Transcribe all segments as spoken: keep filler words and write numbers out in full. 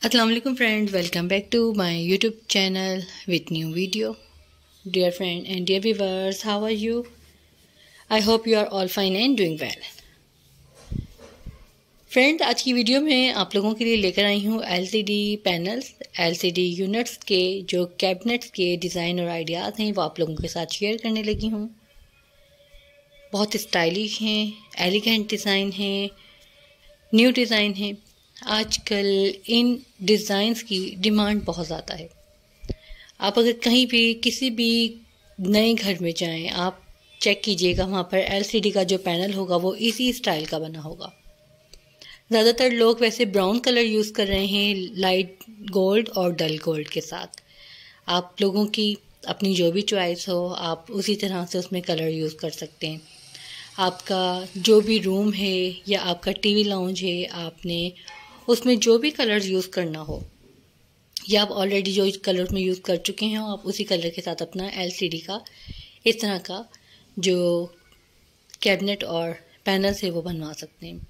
अस्सलाम वालेकुम friends, welcome back to my YouTube channel with new video. Dear friend and dear viewers, how are you? I hope you are all fine and doing well. Friend, आज की video में आप लोगों के लिए लेकर आई हूँ एलसीडी पैनल्स, एलसीडी यूनिट्स के जो कैबिनेट्स के डिज़ाइन और आइडियाज़ हैं वो आप लोगों के साथ शेयर करने लगी हूँ। बहुत स्टाइलिश हैं, एलिगेंट डिज़ाइन हैं, न्यू डिज़ाइन हैं। आजकल इन डिज़ाइंस की डिमांड बहुत ज़्यादा है। आप अगर कहीं भी किसी भी नए घर में जाएं, आप चेक कीजिएगा वहाँ पर एलसीडी का जो पैनल होगा वो इसी स्टाइल का बना होगा। ज़्यादातर लोग वैसे ब्राउन कलर यूज़ कर रहे हैं लाइट गोल्ड और डल गोल्ड के साथ। आप लोगों की अपनी जो भी चॉइस हो, आप उसी तरह से उसमें कलर यूज़ कर सकते हैं। आपका जो भी रूम है या आपका टीवी लाउंज है, आपने उसमें जो भी कलर्स यूज़ करना हो या आप ऑलरेडी जो कलर में यूज़ कर चुके हैं आप उसी कलर के साथ अपना एलसीडी का इस तरह का जो कैबिनेट और पैनल्स है वो बनवा सकते हैं।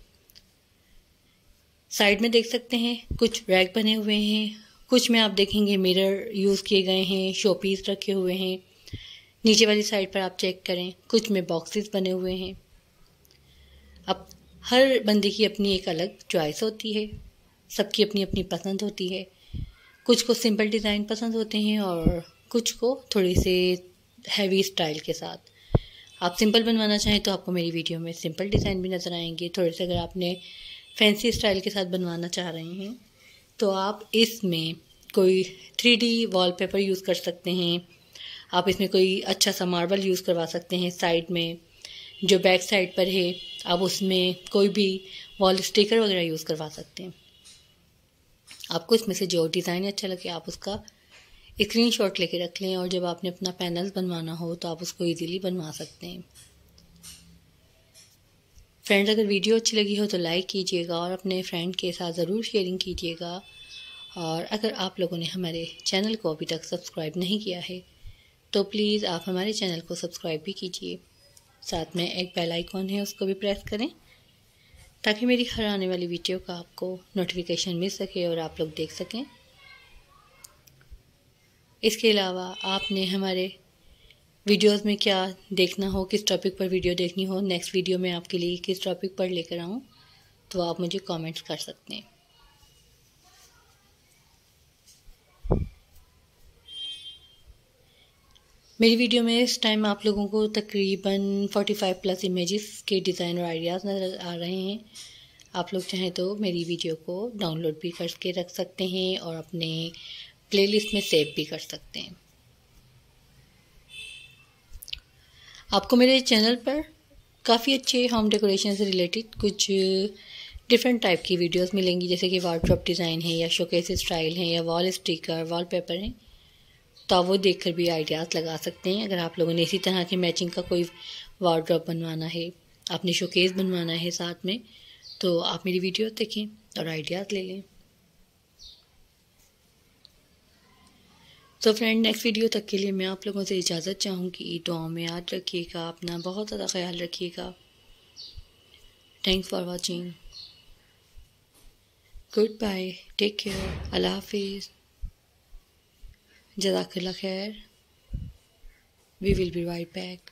साइड में देख सकते हैं कुछ रैक बने हुए हैं, कुछ में आप देखेंगे मिरर यूज़ किए गए हैं, शो पीस रखे हुए हैं। नीचे वाली साइड पर आप चेक करें, कुछ में बॉक्सेस बने हुए हैं। अब हर बंदे की अपनी एक अलग चॉइस होती है, सबकी अपनी अपनी पसंद होती है। कुछ को सिंपल डिज़ाइन पसंद होते हैं और कुछ को थोड़ी से हैवी स्टाइल के साथ। आप सिंपल बनवाना चाहें तो आपको मेरी वीडियो में सिंपल डिज़ाइन भी नज़र आएंगे। थोड़े से अगर आपने फैंसी स्टाइल के साथ बनवाना चाह रहे हैं तो आप इसमें कोई थ्री डी वॉलपेपर यूज़ कर सकते हैं। आप इसमें कोई अच्छा सा मार्बल यूज़ करवा सकते हैं। साइड में जो बैक साइड पर है आप उसमें कोई भी वॉल स्टिकर वगैरह यूज़ करवा सकते हैं। आपको इसमें से जो डिज़ाइन अच्छा लगे आप उसका स्क्रीनशॉट लेके रख लें और जब आपने अपना पैनल बनवाना हो तो आप उसको इजीली बनवा सकते हैं। फ्रेंड्स, अगर वीडियो अच्छी लगी हो तो लाइक कीजिएगा और अपने फ्रेंड के साथ ज़रूर शेयरिंग कीजिएगा। और अगर आप लोगों ने हमारे चैनल को अभी तक सब्सक्राइब नहीं किया है तो प्लीज़ आप हमारे चैनल को सब्सक्राइब भी कीजिए। साथ में एक बेल आइकॉन है उसको भी प्रेस करें ताकि मेरी हर आने वाली वीडियो का आपको नोटिफिकेशन मिल सके और आप लोग देख सकें। इसके अलावा आपने हमारे वीडियोस में क्या देखना हो, किस टॉपिक पर वीडियो देखनी हो, नेक्स्ट वीडियो में आपके लिए किस टॉपिक पर लेकर आऊँ, तो आप मुझे कमेंट्स कर सकते हैं। मेरी वीडियो में इस टाइम आप लोगों को तकरीबन पैंतालीस प्लस इमेजेस के डिज़ाइन और आइडियाज़ नज़र आ रहे हैं। आप लोग चाहें तो मेरी वीडियो को डाउनलोड भी करके रख सकते हैं और अपने प्लेलिस्ट में सेव भी कर सकते हैं। आपको मेरे चैनल पर काफ़ी अच्छे होम डेकोरेशन से रिलेटेड कुछ डिफरेंट टाइप की वीडियोस मिलेंगी, जैसे कि वार्डरोब डिज़ाइन है या शोकेस स्टाइल है या वॉल स्टिकर, वॉलपेपर हैं। तो आप वो देखकर भी आइडियाज़ लगा सकते हैं। अगर आप लोगों ने इसी तरह के मैचिंग का कोई वार्डरोब बनवाना है, आपने शोकेस बनवाना है साथ में, तो आप मेरी वीडियो देखें और आइडियाज़ ले लें। तो फ्रेंड, नेक्स्ट वीडियो तक के लिए मैं आप लोगों से इजाज़त चाहूँगी। दुआओं में याद रखिएगा, अपना बहुत ज़्यादा ख्याल रखिएगा। Thanks for watching, good bye, take care, अल्लाह हाफिज़, जज़ाकल्लाह खैर। We will be right back.